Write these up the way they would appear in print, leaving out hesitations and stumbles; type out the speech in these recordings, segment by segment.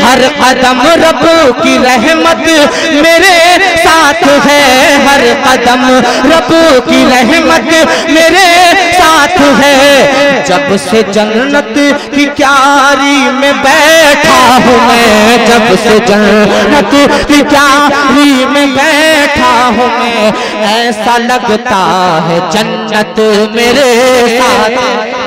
हर कदम रब की रहमत मेरे साथ है, हर कदम रब की रहमत मेरे साथ है। जब से जन्नत की क्यारी में बैठा हूँ मैं, जब से जन्नत की क्यारी में बैठा हूँ मैं, ऐसा लगता है जन्नत मेरे साथ।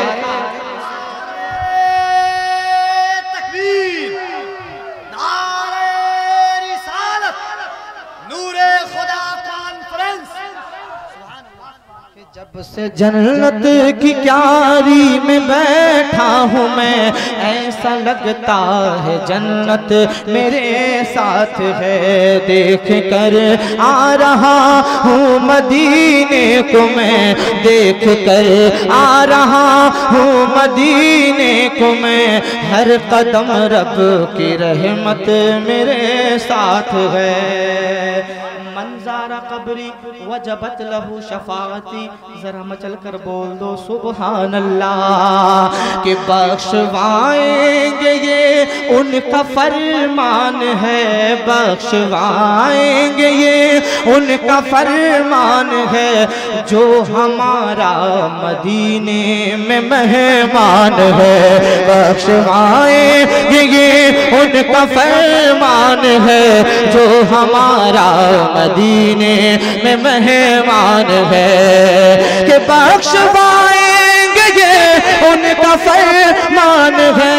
जब से जन्नत की क्यारी में बैठा हूँ मैं, ऐसा लगता है जन्नत मेरे साथ है। देख कर आ रहा हूँ मदीने को मैं, देख कर आ रहा हूँ मदीने को मैं, हर कदम रब की रहमत मेरे साथ है। मंज़ारा कब्री वजबत लहू शफाअती, जरा मचल कर बोल दो सुबहान अल्लाह। कि बख्शवाएंगे ये उनका फरमान है, बख्शवाएंगे ये उनका फरमान है, जो हमारा मदीने में मेहमान है। बख्शवाएंगे ये उनका फरमान है, जो हमारा मदीने में मेहमान है। कि बख्शवाएंगे ये उनका फरमान है,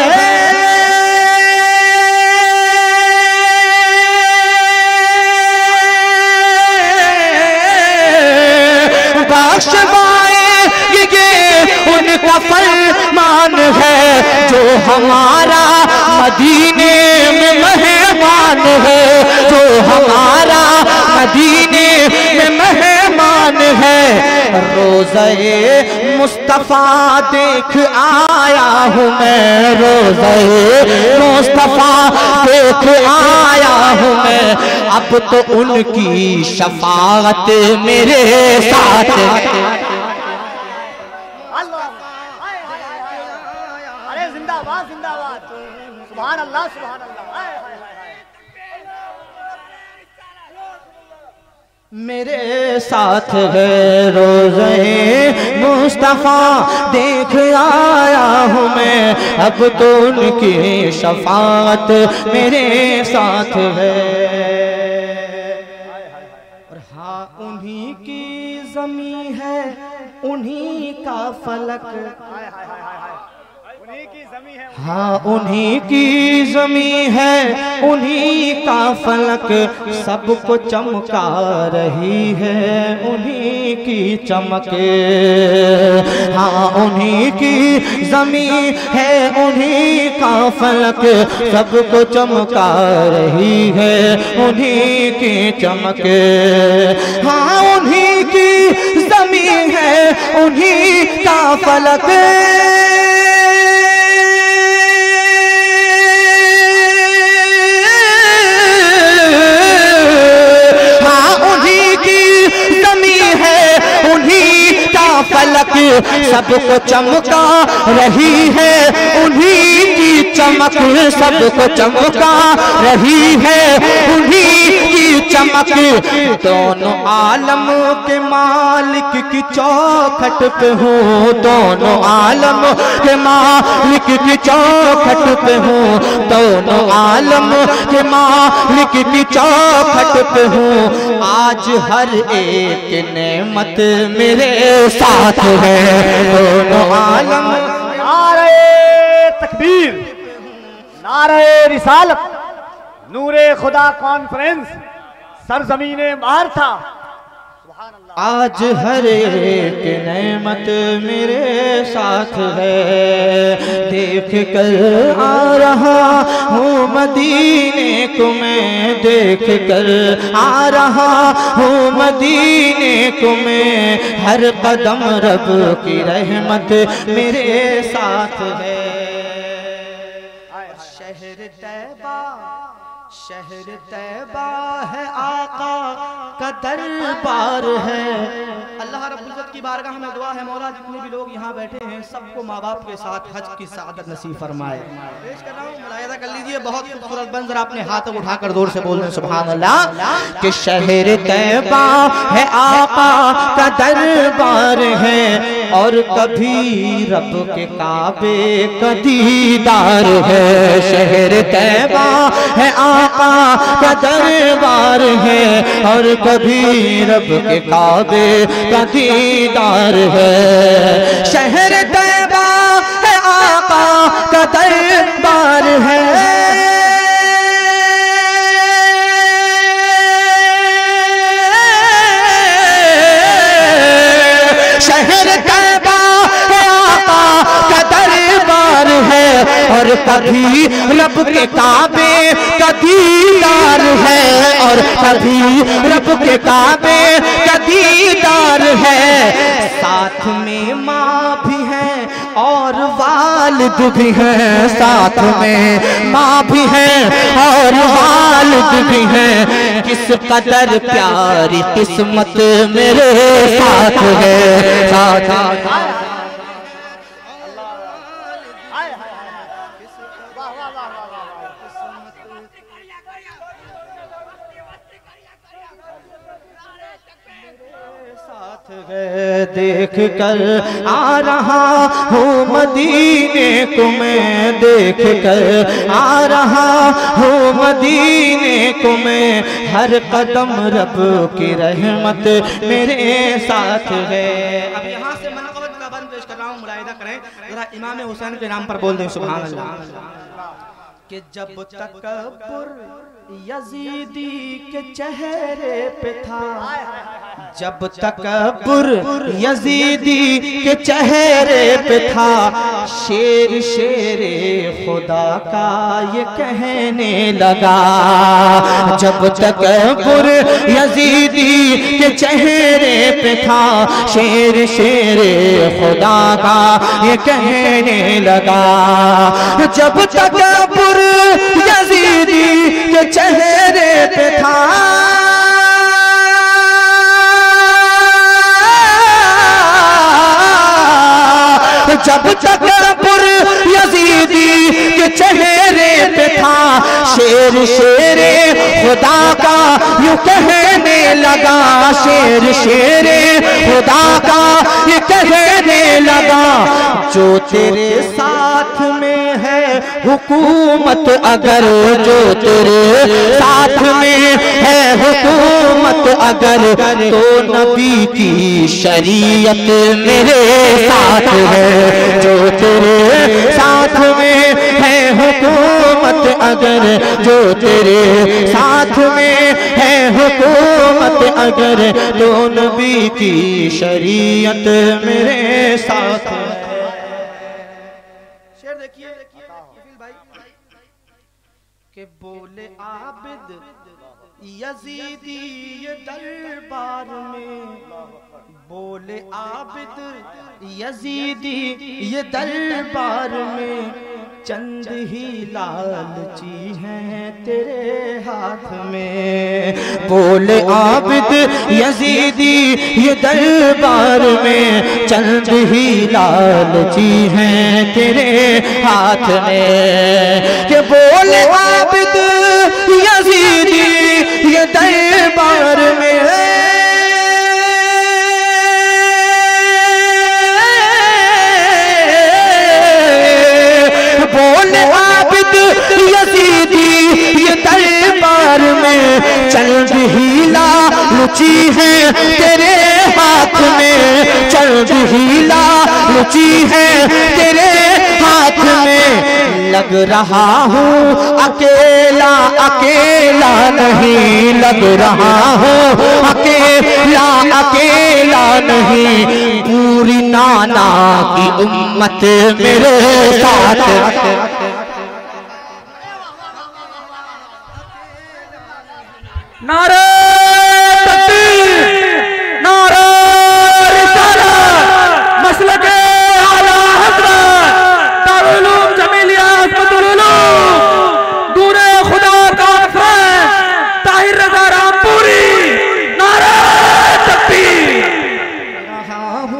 बख्शवाएंगे ये उनका फरमान है, जो हमारा मदीने में मेहमान है, जो हमारा मदीने में मेहमान है। रोज़े मुस्तफ़ा देख आया हूँ मैं, रोज़े मुस्तफ़ा देख आया हूँ मैं, अब तो उनकी शफाअत मेरे साथ। अरे जिंदाबाद जिंदाबाद, सुभान अल्लाह सुभान अल्लाह। मेरे साथ है रोज़े मुस्तफ़ा देख आया हूँ मैं, अब तो उनकी शफाअत मेरे साथ है। और हाँ उन्हीं की ज़मीं है, उन्हीं का फलक, हाँ उन्हीं की ज़मीं है, उन्हीं का फलक, सबको चमका रही है उन्हीं की चमक। हाँ उन्हीं की ज़मीं है, उन्हीं का फलक, सबको चमका रही है उन्हीं की चमक। हाँ उन्हीं की ज़मीं है, उन्हीं का फलक, फलक सबको चमका रही है उन्हीं की चमक, सबको चमका रही है उन्हीं की चमक। दोनों आलम के मालिक की चौखट पे हूँ, दोनों आलम के मालिक की चौखट पे हूँ, दोनों आलम के मालिक की चौखट पे हूँ। आज हर एक नेमत मेरे साथ है, दोनों आलम। नारे तकबीर, नारे रिसालत, नूरे खुदा कॉन्फ्रेंस सरजमीने बाहर था। आज हर एक नेमत मेरे साथ है, देख कर आ रहा हूँ मदीने को मैं, देख कर आ रहा हूँ मदीने को मैं, हर कदम रब की रहमत मेरे साथ है। शहर तैबा, शहर तैबा है, आका का दरबार है। अल्लाह रब्बुल इज्जत की की बारगाह में दुआ है मौला जितने भी लोग यहाँ बैठे हैं सबको माँ बाप के साथ हज की सआदत नसीब फरमाए। पेश कर रहा हूँ, मुलाहिजा कर लीजिए, बहुत खूबसूरत बंद। जरा अपने हाथ उठाकर जोर से बोल रहे हैं सुभान अल्लाह। कि शहर तैबा है आका का दरबार है और कभी रब के काबे का दीदार है। शहर तैबा है आका का दरबार है और कभी रब के काबे का दीदार है। शहर तैबा है आका का दरबार है। शहर तैबा है आका का दरबार है और कभी रब के काबे का दीदार है और कभी रब के काबे का दीदार है। साथ में माँ भी है और वालिद भी है, साथ में माँ भी है और वालिद भी है। किस कदर प्यारी किस्मत मेरे साथ है, साथ देख कर आ रहा हूँ मदीने को मैं, देख कर आ रहा हूँ मदीने को मैं। हर कदम रब की रहमत मेरे साथ है। अब यहाँ से मनक़बत का बंद पेश कर रहा हूँ, मुलाहिजा करें जरा। इमाम हुसैन के नाम पर बोल दें सुभान अल्लाह। कि जब तकब्बुर यजीदी के चेहरे पे था, जब तकब्बुर यजीदी के चेहरे पे था, शेर शेरे खुदा का ये कहने लगा। जब तकब्बुर यजीदी के चेहरे पे था, शेर शेरे खुदा का ये कहने लगा। जब तकब्बुर यजीदी के चेहरे पे था, जब तकब्बुर यजीदी के चेहरे पे था, शेर शेरे खुदा का यूं कहने लगा। शेर शेरे खुदा का ये कहने लगा। जो तेरे साथ में है हुकूमत अगर, जो तेरे साथ में है हुकूमत अगर, तो नबी की शरीयत मेरे साथ है। जो तेरे साथ में है हुकूमत अगर, जो तेरे साथ में है हुकूमत अगर, तो नबी की शरीयत मेरे साथ है। शेर देखिए भाई के बोले आबिद यजीदी ये दरबार में, बोले आबिद यजीदी ये दरबार में, चंद ही लालची हैं तेरे हाथ में। बोले आबिद यजीदी ये दरबार में, चंद ही लालची हैं तेरे हाथ में। के बोले आबिद यजीदी ये दरबार में, बोले आबिद यजीदी ये दरबार में, चंद ही लालची है तेरे हाथ में, चंद ही लालची है तेरे हाथ में। लग रहा हूँ अकेला अकेला नहीं, लग रहा हूँ अकेला अकेला नहीं, पूरी नाना की उम्मत मेरे साथ। नारे तकबीर, नारे रिसालत, मसलके आला हज़रत, दारुल उलूम जमीलिया हिज़्बुल उलूम, दूरे खुदा कॉन्फ्रेंस, ताहिर रज़ा रामपुरी। नारे तकबीर। रहा हूँ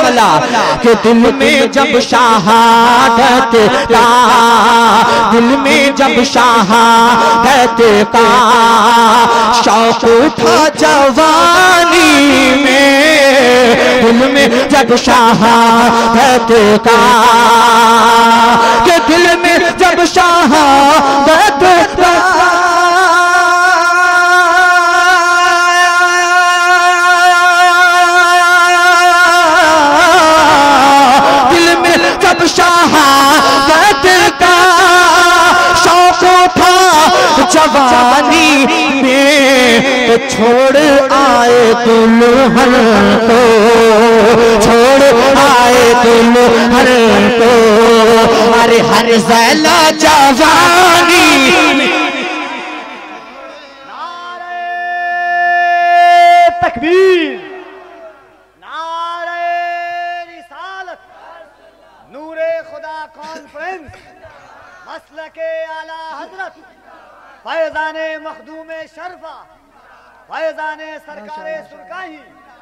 सुभान अल्लाह। कि दिल में जब शहादत का, दिल में जब शहादत का शौक उठा जवानी में, दिल में जब शहादत का, कि दिल में जब शहादत का, दिल में जब शहादत का शौक उठा जवानी में, तो छोड़ आए दुल्हन को, छोड़ आए दुल्हन को, अरे हर ज़ैला जवानी में। नारे तकबीर, नारे रिसालत, नूरे खुदा कॉन्फ्रेंस, मसलके आला हजरत, फैजाने मखदूमे शरफा, फैजाने सरकारे सुरकाही।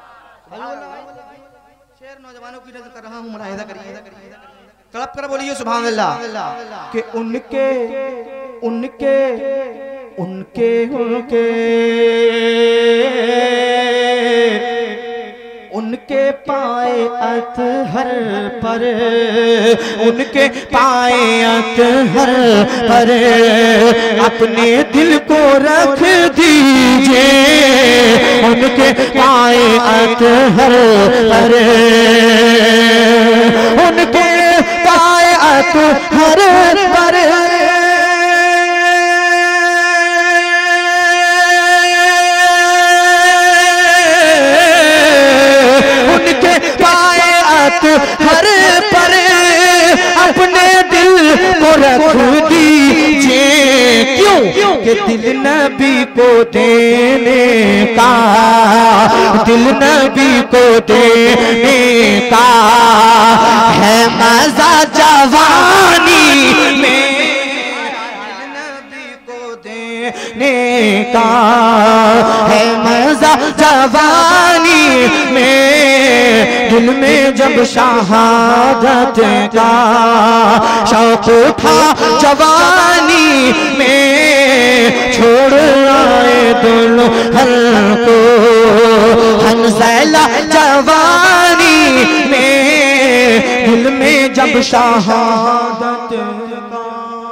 शेर नौजवानों की नजर कर रहा हूँ, मुलाहिजा करिए, तड़प कर बोलिए सुभान अल्लाह। कि उनके उनके उनके उनके उनके पाए अतहर पर, उनके पाए अतहर पर अपने दिल को रख दीजिए, उनके पाए अतहर पर, उनके पाए अतहर पर, हर पर अपने दिल को रख दीजिए। क्यों? कि दिल नबी को देने का, दिल नबी को देने का है मजा जवानी में, देने का है मजा जवानी में, दिल में जब शहादत का शौक उठा जवानी में, छोड़ आए दुल्हन को हंसैला जवानी में, दिल में जब शहादत का।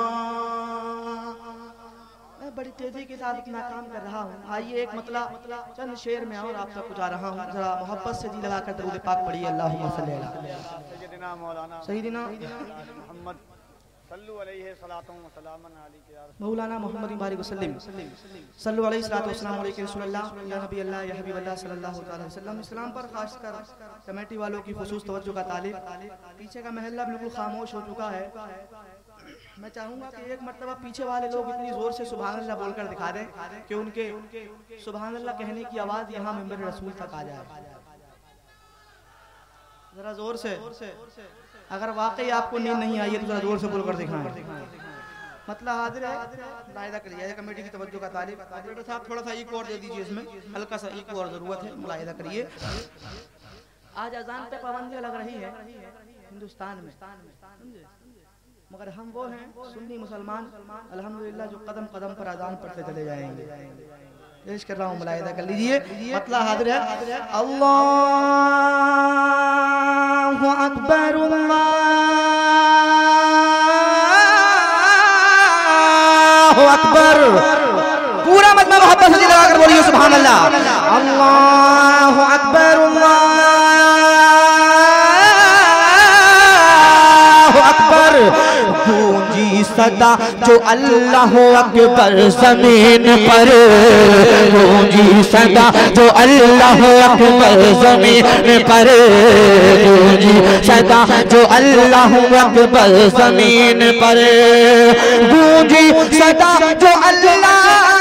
बड़ी तेजी के साथ अपना काम कर रहा हूँ। आइए एक मतलब चंद शेर में और आप तक पहुँचा रहा हूँ, जरा मोहब्बत से जी लगा कर दरूद पाक पढ़िए। अल्लाहुम्मा सल्ली अला सय्यिदना मौलाना सय्यिदना मोहम्मद सल्लु अलैहि सलातु व सलामन अलैहि या मौलाना मोहम्मद बारिक वसल्लम सल्लु अलैहि सलातु वस्सलाम अलैहि रसूलुल्लाह या नबी अल्लाह या हबीब अल्लाह सल्लल्लाहु अलैहि वसल्लम। इस्लाम पर खासकर कमेटी वालों की खुसूस तवज्जो का तालिब। पीछे का महल्ला बिल्कुल खामोश हो चुका है। मैं चाहूंगा कि एक मर्तबा पीछे वाले लोग इतनी जोर से सुभान अल्लाह बोलकर दिखा दें कि उनके सुभान अल्लाह कहने की आवाज यहाँ मिंबर रसूल तक आ जाए। जरा जोर से, अगर वाकई आपको नींद नहीं आई है तो जरा जोर से बोलकर दिखाएं। मतलब हाजिर है, मुलाहिजा करिए कमेटी की तवज्जो का तालिब। ऑपरेटर साहब थोड़ा सा इको और दे दीजिए, इसमें हल्का सा इको और जरूरत है, मुलाहिजा करिए। आज अजान पे पाबंदियां लग रही है हिंदुस्तान में, मगर हम वो हैं सुन्नी मुसलमान अल्हम्दुलिल्लाह जो कदम कदम पर अजान पढ़ते चले जाएंगे। पेश कर रहा हूँ, मुलाहिजा कर लीजिए। मतलब हाजिर है, अल्लाहु अकबर, अल्लाहु अकबर। पूरा मजमा मोहब्बत से लगा कर बोलिए सुभान अल्लाह। अल्लाहु अकबर, अल्लाहु अकबर। गूंजी सदा जो अल्लाह अकबर ज़मीन पर, गूंजी सदा जो अल्लाह अकबर ज़मीन पर, गूंजी सदा जो अल्लाह अकबर ज़मीन पर, गूंजी सदा जो अल्लाह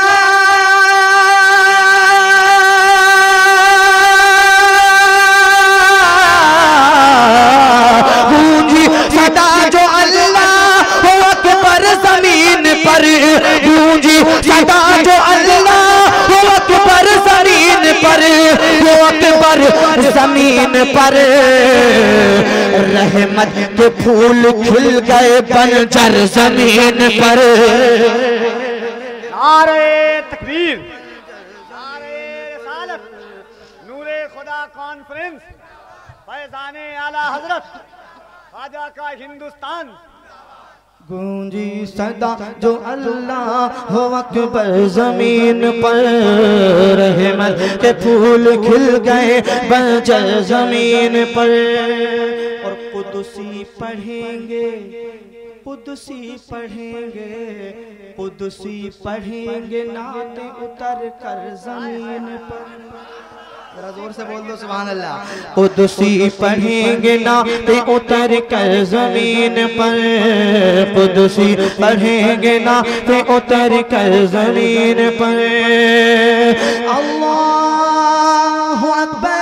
पर, गूंजी सदा जो अल्लाह वो अकबर ज़मीन पर, वो अकबर जमीन पर, रहमत के फूल खिल गए बंजर जमीन पर। नारे तकबीर, नारे रिसालत, नूरे खुदा कॉन्फ्रेंस, फैजाने आला हजरत ख्वाजा का हिंदुस्तान। गूंजी सदा जो अल्लाह हो अकबर जमीन पर, रहमत के फूल खिल गए बंजर जमीन पर। और कुदसी पढ़ेंगे, कुदसी पढ़ेंगे, कुदसी पढ़ेंगे नाते उतर कर जमीन पर। जरा जोर से बोल दो सुभान अल्लाह। कुदसी पढ़ेंगे नाते उतर कर जमीन पर, कुदसी पढ़ेंगे नाते उतर कर जमीन पर। अल्लाहु अकबर,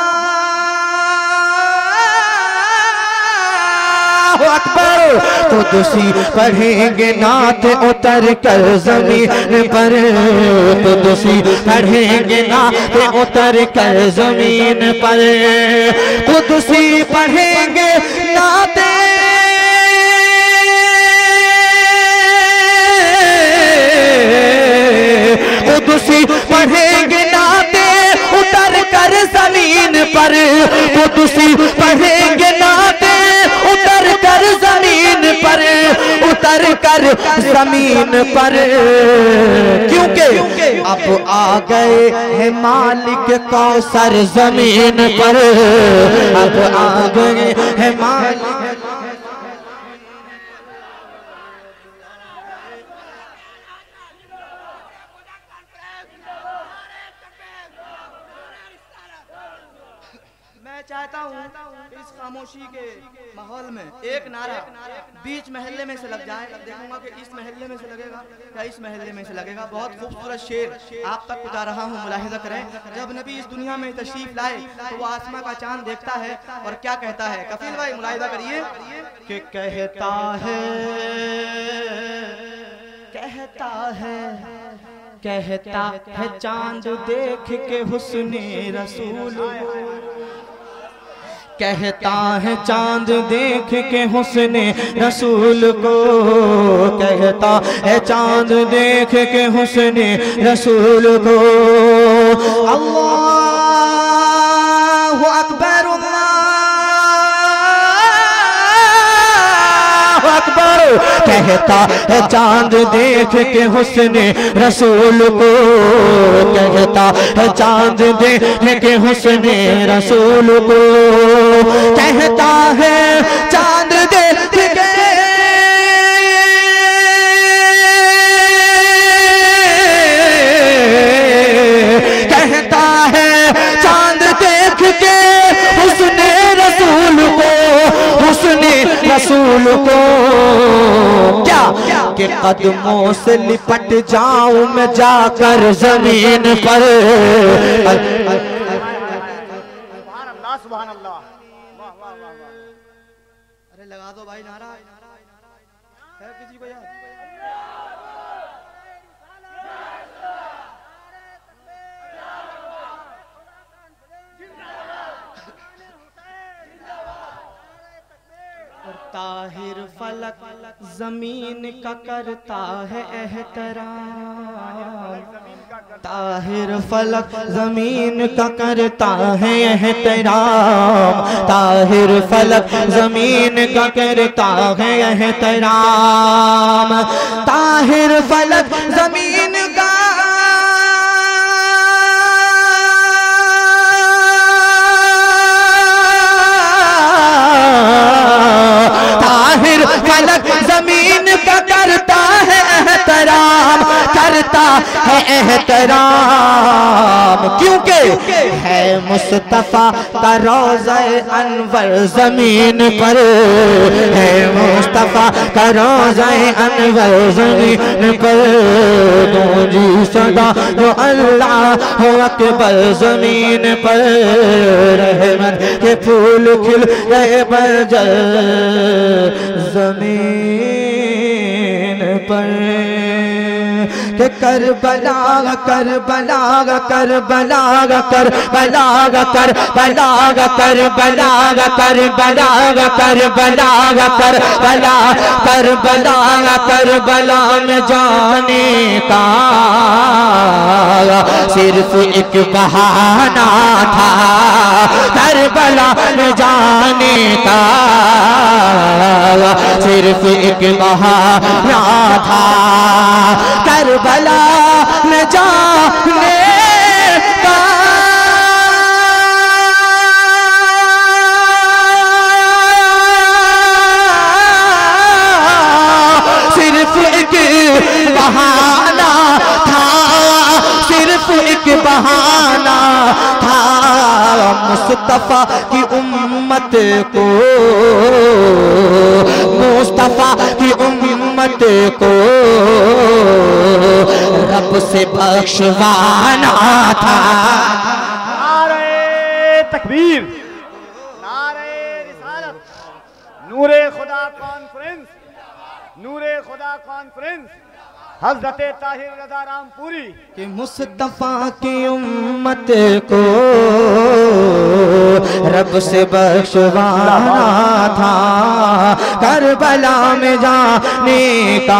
अल्लाहु अकबर। कुदसी पढ़ेंगे नात उतर कर जमीन पर, कुदसी पढ़ेंगे नात उतर कर जमीन पर। कुदसी पढ़ेंगे नाते कुदसी पढ़ेंगे नाते उतर कर जमीन पर, कुदसी पढ़ेंगे नाते उतर कर जमीन पर, उतर कर जमीन पर। क्योंकि अब आ गए हैं मालिक कौसर जमीन पर, अब आ गए हैं मालिक। मैं चाहता हूँ इस खामोशी के माहौल में एक नारा बीच महल्ले में से लग जाए। देखूंगा कि इस महल्ले में से लगेगा या इस महल्ले में से लगेगा। बहुत खूबसूरत शेर आप तक बता रहा हूँ, मुलाहिजा करें। जब नबी इस दुनिया में तशरीफ लाए तो वो आसमां का चांद देखता है और क्या कहता है? कफील भाई मुलाहिजा करिए कि कहता है, कहता है, कहता है चांद देख के हुस्ने रसूल, कहता है चांद देख के हुस्ने रसूल को, कहता है चांद देख के हुस्ने रसूल को। अल्लाहु अकबर, अल्लाहु अकबर। कहता है चांद देख के हुस्ने रसूल को, कहता है चांद देख के हुस्ने रसूल को। कहता है चांद देख के, कहता है चांद देख के हुस्ने रसूल को, हुस्ने रसूल को। क्या के कदमों से लिपट जाऊं मैं जाकर जमीन पर। सुभान अल्लाह, वाह वाह वाह वाह। अरे लगा दो भाई नारा, है किसी को याद? ताहिर फलक जमीन का करता है एहतराम, ताहिर फलक जमीन का करता है एहतराम, ताहिर फलक जमीन का करता है एहतराम, ताहिर फलक जमीन का फलक जमीन का करता है एहतराम, करता है एहतराम। क्योंकि है मुस्तफा का रोज़ा अनवर जमीन पर, है मुस्तफा का रोज़ा अनवर जमीन पर। गूंजी सदा जो अल्लाह हो अकबर जमीन पर, रहमत के फूल खिल गए बंजर जमीन पर। कि Karbala Karbala Karbala Karbala Karbala Karbala Karbala Karbala Karbala Karbala Karbala में जाने का सिर्फ एक बहाना था, करबला में जाने का सिर्फ एक बहाना था, करबला में जाने का सिर्फ एक बहाना था, सिर्फ एक बहाना था। मुस्तफा की उम्मत को, मुस्तफा की उम्मत को रब से बख्शवाना था। नारे तकबीर, नारे रिसालत, नूरे खुदा कॉन्फ्रेंस, नूरे खुदा कॉन्फ्रेंस, हज़रत ताहिर रज़ा रामपुरी कि मुस्तफा की उम्मत को रब से बख्शवाना था, करबला में जाने का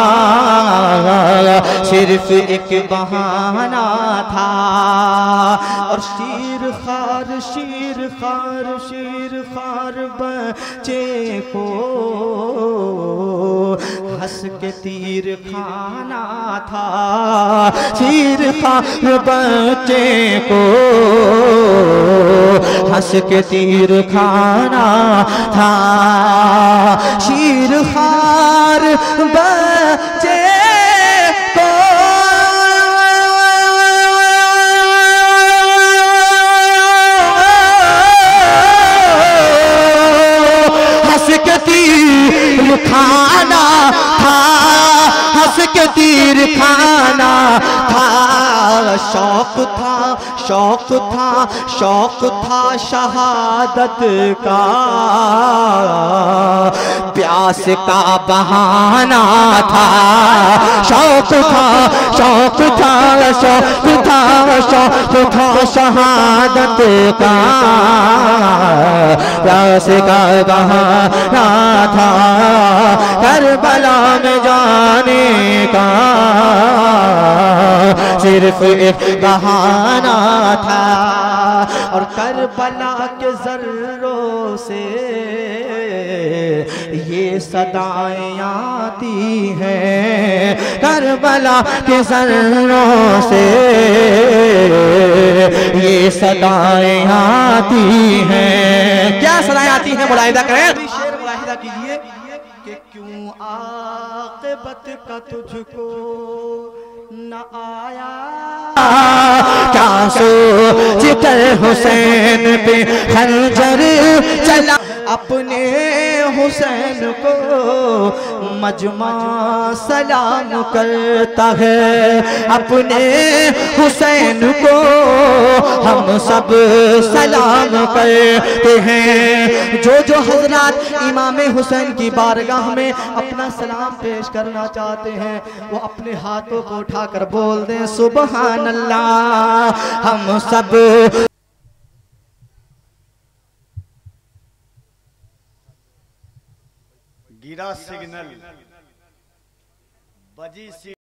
सिर्फ एक बहाना था। और शीर खार शीर खार शीर खार बच्चे को हंस के तीर खाना था, शीर खार बच्चे को हंस के तीर खाना था, शीर खार बच्चे को हंस के तीर खाना था, हंस के तीर खाना था। शौक था, शौक था, शौक था शहादत का, प्यास का बहाना था। शौक था, शौक था, शौक था, शौक था शहादत का, प्यास का बहाना था, करबला में जाने का सिर्फ एक बहाना था। और करबला के जर्रों से ये सदाएं आती हैं, करबला के जर्रों से ये सदाएं आती हैं। क्या सदाएं आती हैं, मुलाहिदा करें, शेर मुलाहिदा कीजिए कि क्यों आक़िबत का तुझको न आया, क्या सोच कर हुसैन पे खंजर चला, अपने हुसैन को मजमा सलाम करता है, अपने हुसैन को हम सब सलाम करते हैं। जो जो हजरात इमाम हुसैन की बारगाह में अपना सलाम पेश करना चाहते हैं वो अपने हाथों को उठाकर बोल दें सुबहान अल्लाह। हम सब गिरा सिग्नल, बजी